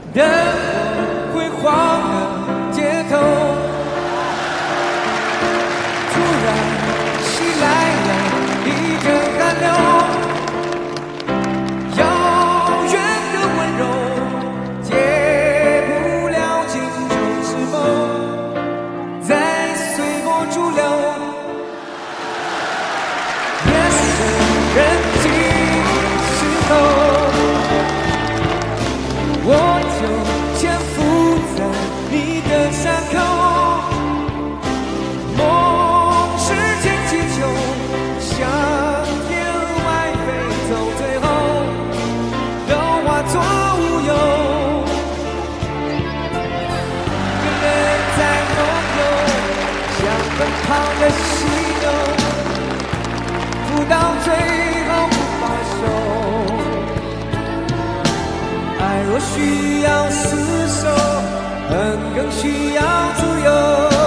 灯火辉煌的街头，突然袭来了一阵寒流，遥远的温柔解不了今生是否在随波逐流，夜深人静时候，我就潜伏在你的伤口，梦是件气球，向天外飞走，最后都化作乌有。一个人在梦游，像奔跑的犀牛，不到最后不放手。爱若需要厮守，恨更需要自由。